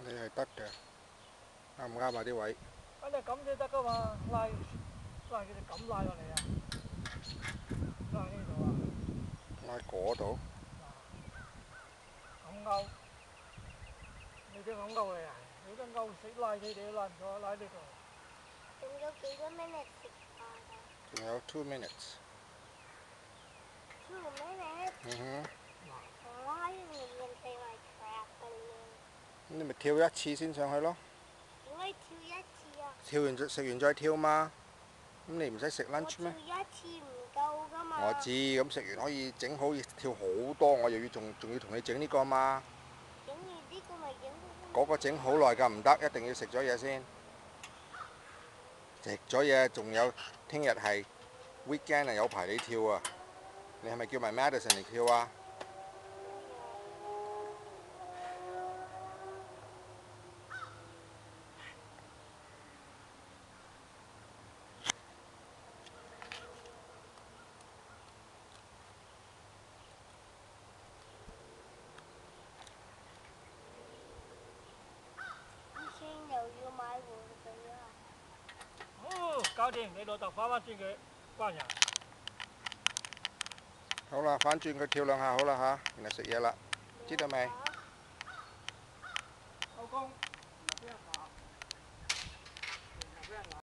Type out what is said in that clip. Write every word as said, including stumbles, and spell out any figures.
你係得嘅，啱唔啱啊啲位？ 咁你咁先得噶嘛，拉拉佢哋咁拉落嚟啊，拉呢度啊， 拉嗰度。 咁勾，你都咁勾嚟啊？你都勾死拉你哋拉唔到，拉呢度。 仲有幾多 minutes 食飯啊？ 仲有 two minutes。 two minutes？ 嗯哼。 Why are you using like trampoline？ 咁你咪跳一次先上去咯。 點解跳一次啊？ 跳完再食完再跳嘛。咁你唔使食 lunch 咩？ 我跳一次唔夠噶嘛。 我知，咁食完可以整好跳好多，我又要仲仲要同你整呢個嘛。 整完呢個咪整嗰個整好耐㗎，唔得，一定要食咗嘢先。食咗嘢仲有，聽日係 weekend 啊，有排你跳啊！你係咪叫埋 Madison 嚟跳啊？ 又要買玩具啊！ 哦，搞掂，你老豆翻返轉佢，關人。 好啦，反轉佢跳兩下好啦吓，然後食嘢啦，知道未？